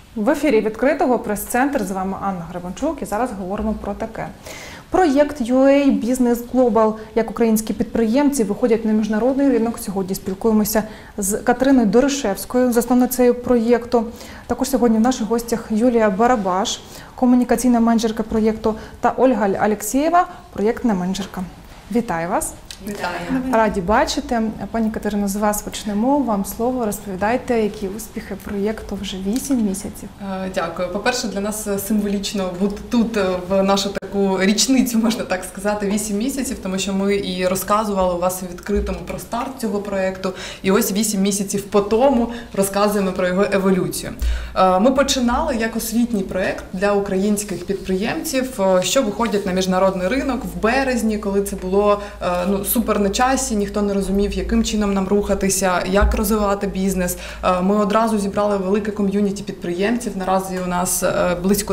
В ефірі відкритого прес-центр, з вами Анна Гребенчук, і зараз говоримо про таке. Проєкт UA Business Global, як українські підприємці виходять на міжнародний ринок. Сьогодні спілкуємося з Катериною Дорошевською, засновницею проєкту. Також сьогодні в наших гостях Юлія Барабаш, комунікаційна менеджерка проєкту, та Ольга Алєксєєва, проєктна менеджерка. Вітаю вас! Вітаю! Раді бачити. Пані Катерино, з вас почнемо. Вам слово. Розповідайте, які успіхи проєкту вже 8 місяців. Дякую. По-перше, для нас символічно бути тут в нашу таку річницю, можна так сказати, 8 місяців, тому що ми і розказували у вас у відкритому про старт цього проєкту, і ось 8 місяців по тому розказуємо про його еволюцію. Ми починали як освітній проєкт для українських підприємців, що виходять на міжнародний ринок в березні, коли це було супер на часі, ніхто не розумів, яким чином нам рухатися, як розвивати бізнес. Ми одразу зібрали велике ком'юніті підприємців. Наразі у нас близько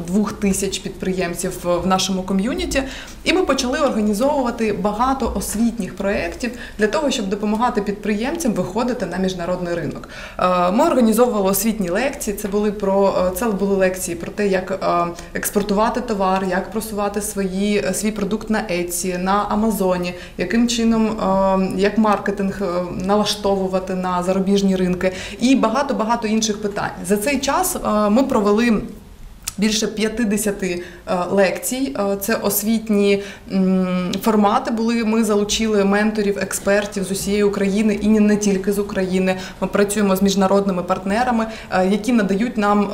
2000 підприємців в нашому ком'юніті. І ми почали організовувати багато освітніх проєктів для того, щоб допомагати підприємцям виходити на міжнародний ринок. Ми організовували освітні лекції. Це були лекції про те, як експортувати товар, як просувати свій продукт на Etsy, на Амазоні, яким чином, як маркетинг налаштовувати на зарубіжні ринки і багато-багато інших питань. За цей час ми провели більше 50 лекцій. Це освітні формати були. Ми залучили менторів, експертів з усієї України і не тільки з України. Ми працюємо з міжнародними партнерами, які надають нам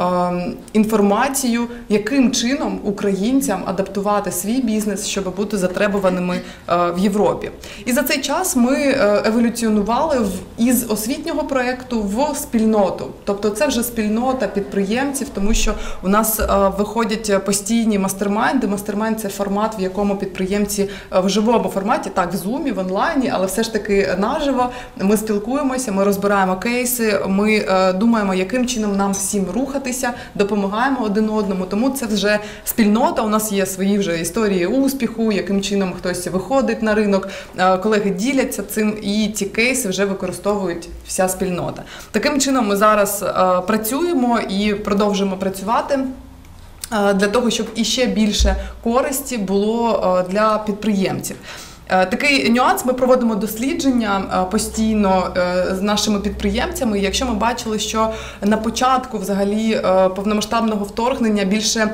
інформацію, яким чином українцям адаптувати свій бізнес, щоб бути затребуваними в Європі. І за цей час ми еволюціонували із освітнього проєкту в спільноту. Тобто це вже спільнота підприємців, тому що у нас виходять постійні мастермайнди. Мастермайнд – це формат, в якому підприємці в живому форматі, так, в Zoom, в онлайні, але все ж таки наживо. Ми спілкуємося, ми розбираємо кейси, ми думаємо, яким чином нам всім рухатися, допомагаємо один одному. Тому це вже спільнота, у нас є свої вже історії успіху, яким чином хтось виходить на ринок, колеги діляться цим, і ці кейси вже використовують вся спільнота. Таким чином ми зараз працюємо і продовжуємо працювати для того, щоб іще більше користі було для підприємців. Такий нюанс, ми проводимо дослідження постійно з нашими підприємцями. Якщо ми бачили, що на початку взагалі повномасштабного вторгнення більше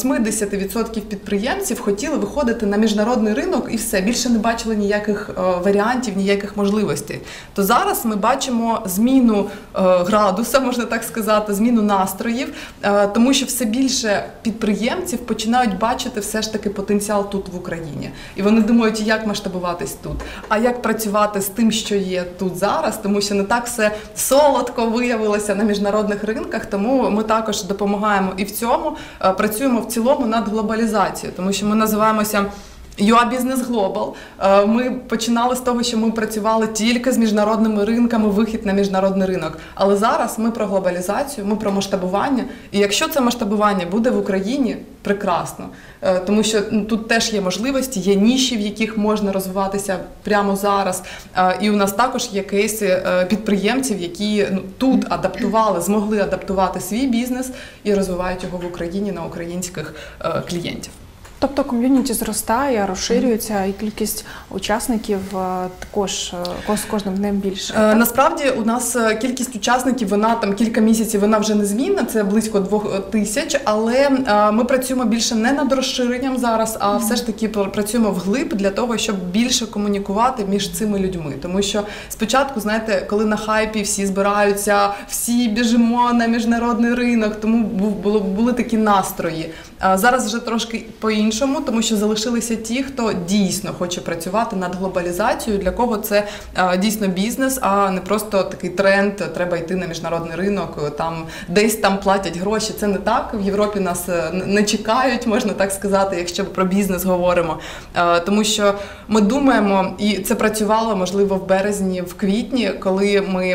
80% підприємців хотіли виходити на міжнародний ринок і все, більше не бачили ніяких варіантів, ніяких можливостей, то зараз ми бачимо зміну градуса, можна так сказати, зміну настроїв, тому що все більше підприємців починають бачити все ж таки потенціал тут в Україні. І вони думають, як масштабуватись тут, а як працювати з тим, що є тут зараз, тому що не так все солодко виявилося на міжнародних ринках, тому ми також допомагаємо і в цьому, працюємо в цілому над глобалізацією, тому що ми називаємося UA Business Global. Ми починали з того, що ми працювали тільки з міжнародними ринками, вихід на міжнародний ринок. Але зараз ми про глобалізацію, ми про масштабування. І якщо це масштабування буде в Україні, прекрасно. Тому що тут теж є можливості, є ніші, в яких можна розвиватися прямо зараз. І у нас також є кейси підприємців, які тут адаптували, змогли адаптувати свій бізнес і розвивають його в Україні на українських клієнтів. Тобто ком'юніті зростає, розширюється, і кількість учасників також з кожним днем більше. Насправді у нас кількість учасників, вона там кілька місяців, вона вже незмінна, це близько 2000, але ми працюємо більше не над розширенням зараз, а все ж таки працюємо вглиб для того, щоб більше комунікувати між цими людьми. Тому що спочатку, знаєте, коли на хайпі всі збираються, всі біжимо на міжнародний ринок, тому були такі настрої. Зараз вже трошки по-іншому, тому що залишилися ті, хто дійсно хоче працювати над глобалізацією, для кого це дійсно бізнес, а не просто такий тренд, треба йти на міжнародний ринок, десь там платять гроші. Це не так, в Європі нас не чекають, можна так сказати, якщо про бізнес говоримо. Тому що ми думаємо, і це працювало, можливо, в березні, в квітні, коли ми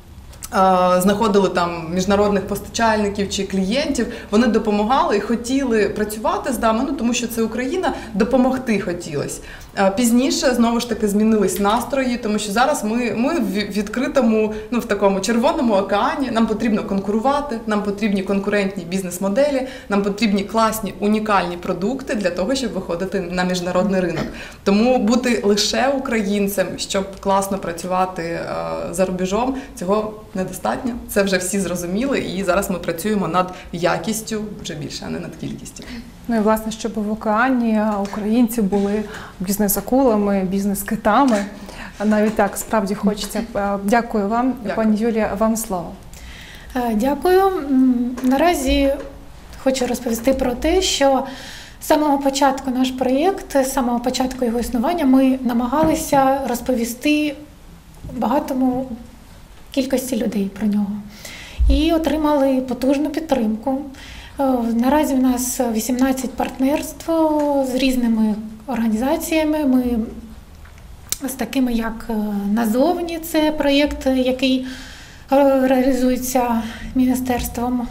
знаходили там міжнародних постачальників чи клієнтів, вони допомагали і хотіли працювати з нами, тому що це Україна, допомогти хотілося. Пізніше, знову ж таки, змінились настрої, тому що зараз ми в відкритому, в такому червоному океані, нам потрібно конкурувати, нам потрібні конкурентні бізнес-моделі, нам потрібні класні, унікальні продукти для того, щоб виходити на міжнародний ринок. Тому бути лише українцем, щоб класно працювати за рубежом, цього недостатньо. Це вже всі зрозуміли, і зараз ми працюємо над якістю вже більше, а не над кількістю. Ну і власне, щоб в океані українці були бізнес-акулами, бізнес-китами. Навіть так, справді хочеться. Дякую вам, пані Юлія, вам слово. Дякую. Наразі хочу розповісти про те, що з самого початку наш проєкт, з самого початку його існування, ми намагалися розповісти багатому кількості людей про нього. І отримали потужну підтримку. Наразі у нас 18 партнерств з різними організаціями. Ми з такими, як «Назовні», це проєкт, який реалізується міністерством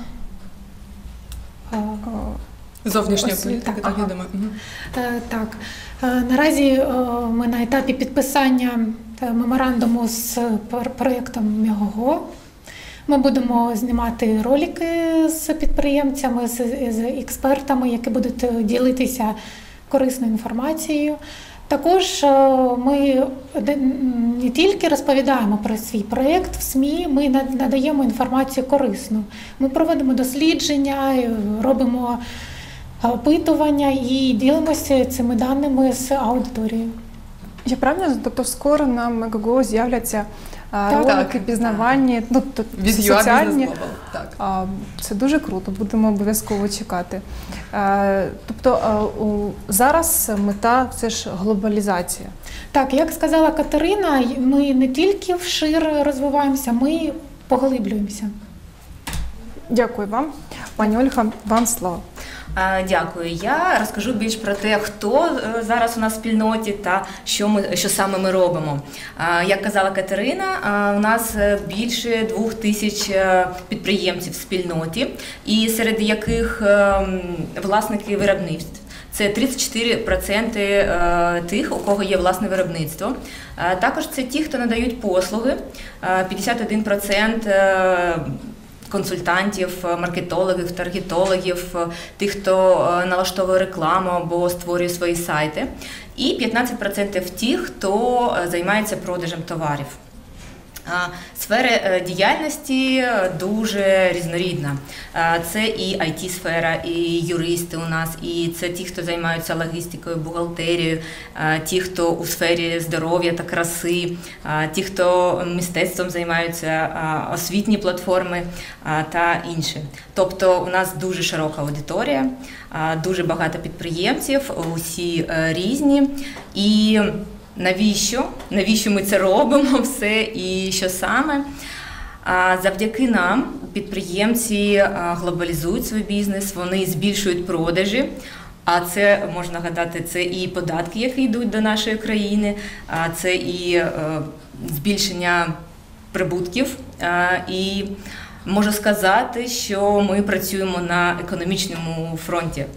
зовнішньої політики, так, я думаю. Так. Наразі ми на етапі підписання меморандуму з проєктом Мегого. Ми будемо знімати ролики з підприємцями, з експертами, які будуть ділитися корисною інформацією. Також ми не тільки розповідаємо про свій проєкт в СМІ, ми надаємо інформацію корисну. Ми проводимо дослідження, робимо опитування і ділимося цими даними з аудиторією. Я правильно? Тобто скоро на Megogo з'являться ролики, пізнавальні, соціальні. Це дуже круто, будемо обов'язково чекати. Тобто зараз мета – це ж глобалізація. Так, як сказала Катерина, ми не тільки вшир розвиваємося, ми поглиблюємося. Дякую вам. Пані Ольга, вам слово. Дякую. Я розкажу більш про те, хто зараз у нас в спільноті та що саме ми робимо. Як казала Катерина, у нас більше 2000 підприємців в спільноті, і серед яких власники виробництв. Це 34% тих, у кого є власне виробництво. Також це ті, хто надають послуги, 51% консультантів, маркетологів, таргетологів, тих, хто налаштовує рекламу або створює свої сайти. І 15% тих, хто займається продажем товарів. Сфера діяльності дуже різнорідна. Це і IT-сфера, і юристи у нас, і це ті, хто займаються логістикою, бухгалтерією, ті, хто у сфері здоров'я та краси, ті, хто мистецтвом займаються, освітні платформи та інші. Тобто у нас дуже широка аудиторія, дуже багато підприємців, усі різні. І навіщо ми це робимо все і що саме? Завдяки нам підприємці глобалізують свій бізнес, вони збільшують продажі, а це, можна гадати, це і податки, які йдуть до нашої країни, це і збільшення прибутків. І можу сказати, що ми працюємо на економічному фронті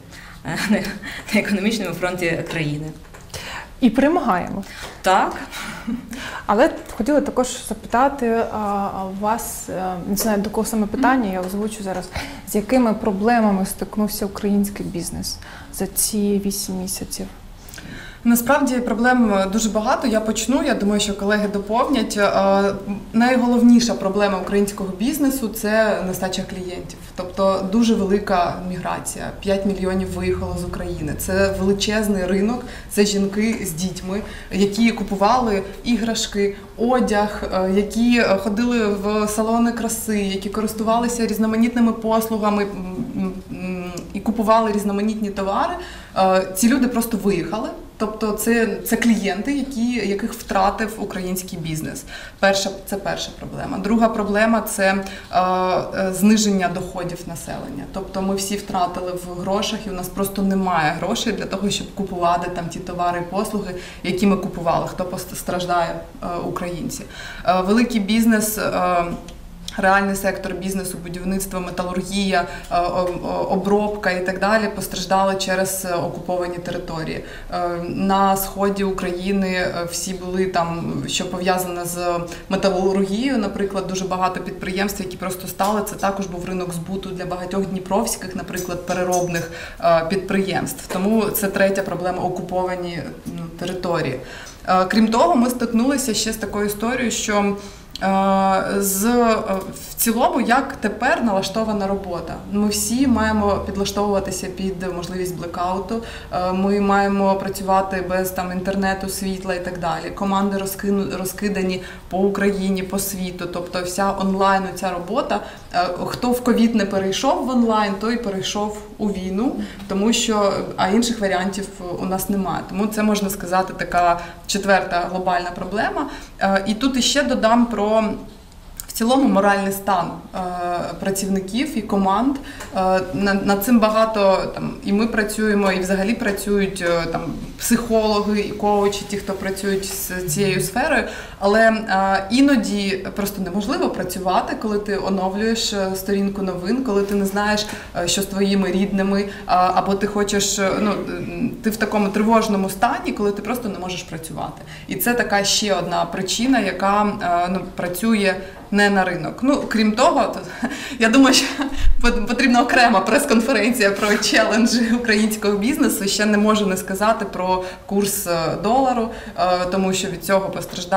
країни. І перемагаємо. Так. Але хотіла також запитати вас, не знаю, до кого саме питання, я озвучу зараз, з якими проблемами стикнувся український бізнес за ці 8 місяців? Насправді проблем дуже багато. Я почну, я думаю, що колеги доповнять. Найголовніша проблема українського бізнесу – це нестача клієнтів. Тобто дуже велика міграція. 5 мільйонів виїхало з України. Це величезний ринок, це жінки з дітьми, які купували іграшки, одяг, які ходили в салони краси, які користувалися різноманітними послугами і купували різноманітні товари. Ці люди просто виїхали. Тобто це клієнти, яких втратив український бізнес. Це перша проблема. Друга проблема – це зниження доходів населення. Тобто ми всі втратили в грошах, і у нас просто немає грошей для того, щоб купувати там ті товари і послуги, які ми купували. Хто постраждає? Українці. Великий бізнес реальний сектор бізнесу, будівництво, металургія, обробка і так далі постраждали через окуповані території. На сході України всі були там, що пов'язане з металургією, наприклад, дуже багато підприємств, які просто стали. Це також був ринок збуту для багатьох дніпровських, наприклад, переробних підприємств. Тому це третя проблема – окуповані території. Крім того, ми стикнулися ще з такою історією, що в цілому, як тепер налаштована робота. Ми всі маємо підлаштовуватися під можливість блекауту, ми маємо працювати без інтернету, світла і так далі. Команди розкидані по Україні, по світу, тобто вся онлайн ця робота. Хто в ковід не перейшов в онлайн, той перейшов у війну, тому що, а інших варіантів у нас немає. Тому це, можна сказати, така четверта глобальна проблема. І тут іще додам про в цілому моральний стан працівників і команд. Над цим багато і ми працюємо, і взагалі працюють психологи, і коучі, ті, хто працюють з цією сферою. Але іноді просто неможливо працювати, коли ти оновлюєш сторінку новин, коли ти не знаєш, що з твоїми рідними, або ти хочеш, ти в такому тривожному стані, коли ти просто не можеш працювати. І це така ще одна причина, яка працює не на ринок. Крім того, я думаю, що потрібна окрема прес-конференція про челенджі українського бізнесу. Ще не можу не сказати про курс долару, тому що від цього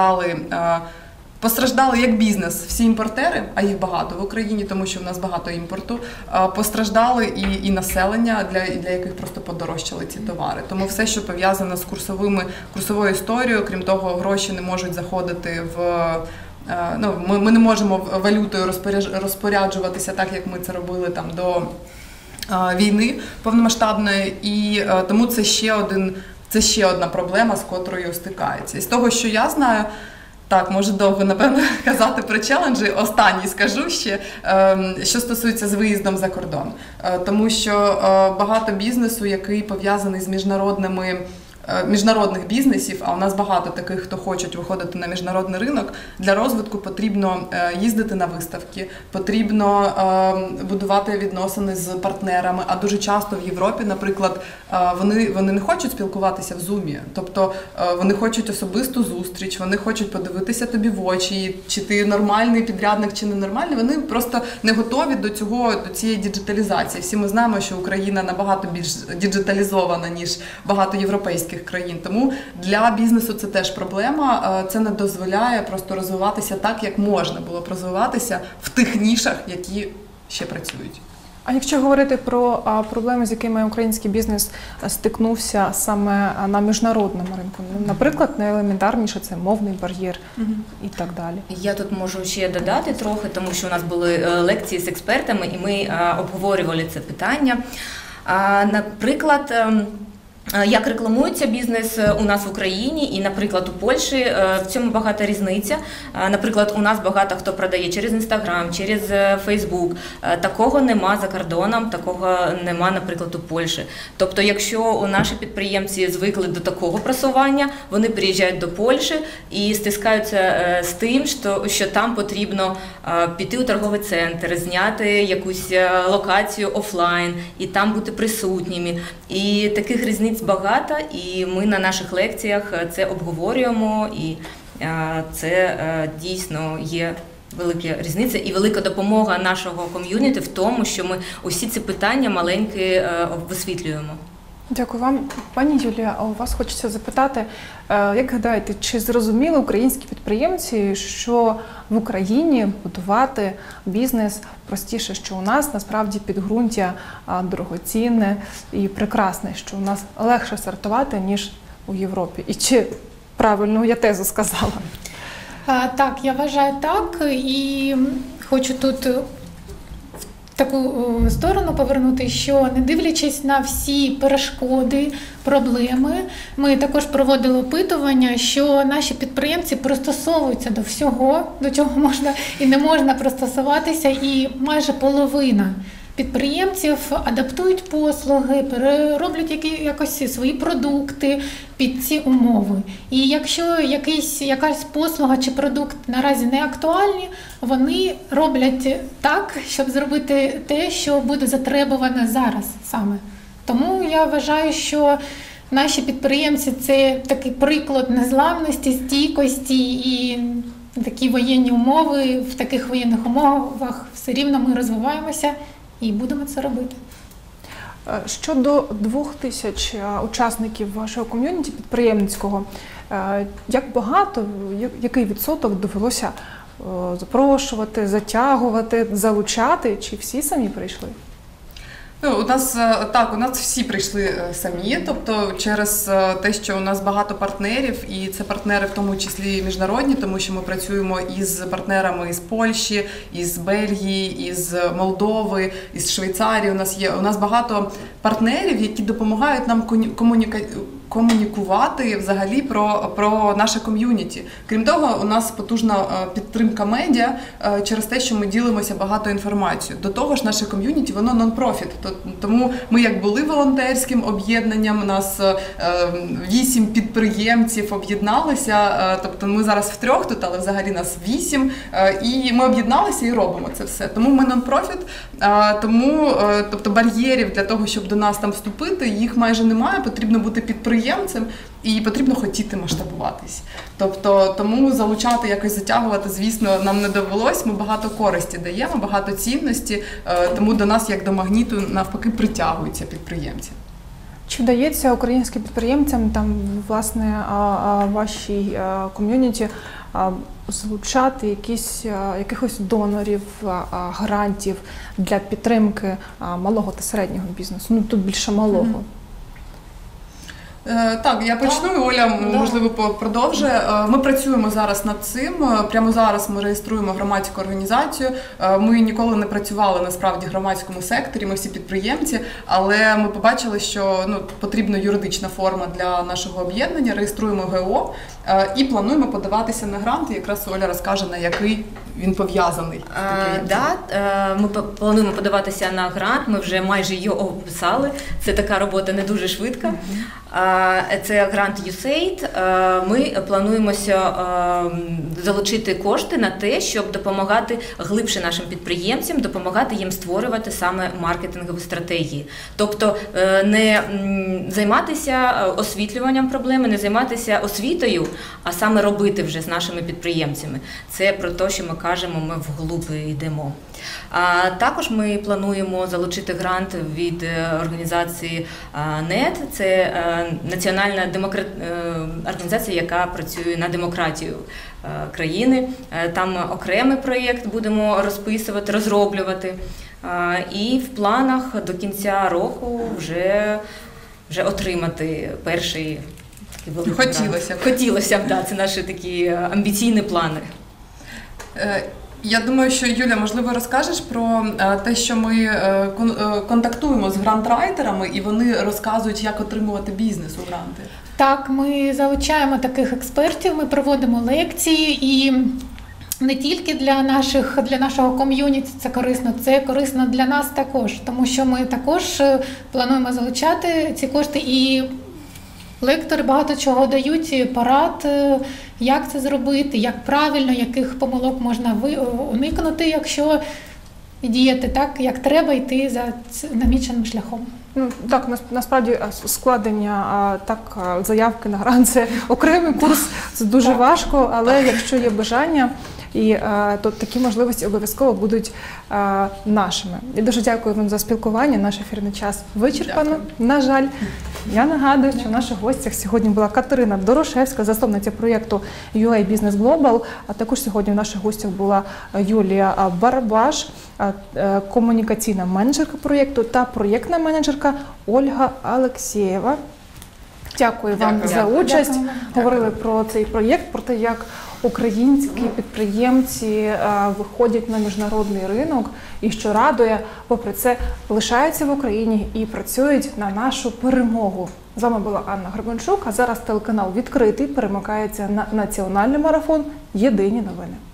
постраждали як бізнес всі імпортери, а їх багато в Україні, тому що в нас багато імпорту, постраждали і населення, для яких просто подорожчали ці товари. Тому все, що пов'язане з курсовою історією, крім того, гроші не можуть заходити ми не можемо валютою розпоряджуватися так, як ми це робили до війни повномасштабної, і тому це ще одна проблема, з котрою стикається. І з того, що я знаю, так, може довго, напевно, казати про челенджі, останній скажу ще, що стосується з виїздом за кордон. Тому що багато бізнесу, який пов'язаний з міжнародних бізнесів, а у нас багато таких, хто хочуть виходити на міжнародний ринок, для розвитку потрібно їздити на виставки, потрібно будувати відносини з партнерами, а дуже часто в Європі, наприклад, вони не хочуть спілкуватися в Зумі, тобто вони хочуть особисту зустріч, вони хочуть подивитися тобі в очі, чи ти нормальний підрядник, чи ненормальний, вони просто не готові до цієї діджиталізації. Всі ми знаємо, що Україна набагато більш діджиталізована, ніж багато європейських країн. Тому для бізнесу це теж проблема. Це не дозволяє просто розвиватися так, як можна було б розвиватися в тих нішах, які ще працюють. А якщо говорити про проблеми, з якими український бізнес стикнувся саме на міжнародному ринку, наприклад, найелементарніше це мовний бар'єр і так далі. Я тут можу ще додати трохи, тому що у нас були лекції з експертами, і ми обговорювали це питання. Наприклад, як рекламується бізнес у нас в Україні і, наприклад, у Польщі, в цьому багата різниця. Наприклад, у нас багато хто продає через Інстаграм, через Фейсбук. Такого нема за кордоном, такого нема, наприклад, у Польщі. Тобто, якщо наші підприємці звикли до такого просування, вони приїжджають до Польщі і стискаються з тим, що там потрібно піти у торговий центр, зняти якусь локацію офлайн і там бути присутніми. І таких різниць багато, і ми на наших лекціях це обговорюємо, і це дійсно є велика різниця і велика допомога нашого ком'юніті в тому, що ми усі ці питання маленькі висвітлюємо. Дякую вам. Пані Юлія, а у вас хочеться запитати, як гадаєте, чи зрозуміли українські підприємці, що в Україні будувати бізнес простіше, що у нас насправді підґрунтя дорогоцінне і прекрасне, що у нас легше стартувати, ніж у Європі? І чи правильно я тезу сказала? Так, я вважаю так, і хочу тут таку сторону повернути, що не дивлячись на всі перешкоди, проблеми, ми також проводили опитування, що наші підприємці пристосовуються до всього, до чого можна і не можна пристосуватися, і майже половина підприємців адаптують послуги, перероблять якось свої продукти під ці умови. І якщо якась послуга чи продукт наразі не актуальні, вони роблять так, щоб зробити те, що буде затребуване зараз саме. Тому я вважаю, що наші підприємці – це такий приклад незламності, стійкості і такі воєнні умови. В таких воєнних умовах все рівно ми розвиваємося і будемо це робити. Щодо 2000 учасників вашого ком'юніті підприємницького, як багато, який відсоток довелося запрошувати, затягувати, залучати, чи всі самі прийшли? Ну, у нас всі прийшли самі, тобто через те, що у нас багато партнерів, і це партнери в тому числі міжнародні, тому що ми працюємо із партнерами із Польщі, із Бельгії, із Молдови, із Швейцарії. У нас багато партнерів, які допомагають нам комунікувати взагалі про наше ком'юніті. Крім того, у нас потужна підтримка медіа через те, що ми ділимося багато інформацією. До того ж, наше ком'юніті, воно нон-профіт. Тому ми як були волонтерським об'єднанням, у нас 8 підприємців об'єдналися, тобто ми зараз втрьох тут, але взагалі нас 8, і ми об'єдналися і робимо це все. Тому ми нон-профіт, тобто бар'єрів для того, щоб до нас там вступити, їх майже немає, потрібно бути підприємцем і потрібно хотіти масштабуватись. Тобто, тому залучати, якось затягувати, звісно, нам не довелось, ми багато користі даємо, багато цінності, тому до нас, як до магніту, навпаки, притягуються підприємці. Чи вдається українським підприємцям, там, власне, вашій ком'юніті залучати якихось донорів, грантів для підтримки малого та середнього бізнесу? Ну, тут більше малого. Так, я почну, і Оля, можливо, продовжує. Ми працюємо зараз над цим. Прямо зараз ми реєструємо громадську організацію. Ми ніколи не працювали, насправді, в громадському секторі, ми всі підприємці, але ми побачили, що потрібна юридична форма для нашого об'єднання, реєструємо ГО і плануємо подаватися на грант, і якраз Оля розкаже, на який він пов'язаний. Ми плануємо подаватися на грант, ми вже майже його описали, це така робота не дуже швидка. Це грант USAID. Ми плануємося залучити кошти на те, щоб допомагати глибше нашим підприємцям, допомагати їм створювати саме маркетингові стратегії. Тобто не займатися освітлюванням проблеми, не займатися освітою, а саме робити вже з нашими підприємцями. Це про те, що ми кажемо, ми вглуб йдемо. Також ми плануємо залучити грант від організації НЕТ. Це національна організація, яка працює на демократію країни. Там окремий проєкт будемо розписувати, розроблювати. І в планах до кінця року вже отримати перший такий великий грант. Хотілося б, так, це наші такі амбіційні плани. Я думаю, що, Юля, можливо, розкажеш про те, що ми контактуємо з грантрайтерами, і вони розказують, як отримувати бізнес у гранти. Так, ми залучаємо таких експертів, ми проводимо лекції, і не тільки для нашого ком'юніті це корисно для нас також, тому що ми також плануємо залучати ці кошти, і лектори багато чого дають, порад, як це зробити, як правильно, яких помилок можна уникнути, якщо діяти так, як треба, йти за наміченим шляхом. Так, насправді складення заявки на грант – це окремий курс, це дуже важко, але якщо є бажання, то такі можливості обов'язково будуть нашими. І дуже дякую вам за спілкування. Наш ефірний час вичерпано, на жаль. Я нагадую, що в наших гостях сьогодні була Катерина Дорошевська, засновниця проєкту UA Business Global, а також сьогодні в наших гостях була Юлія Барабаш, комунікаційна менеджерка проєкту, та проєктна менеджерка Ольга Алексєєва. Дякую вам за участь. Говорили про цей проєкт, про те, як українські підприємці виходять на міжнародний ринок і, що радує, попри це, лишаються в Україні і працюють на нашу перемогу. З вами була Анна Гребенчук, а зараз телеканал «Відкритий» перемикається на національний марафон «Єдині новини».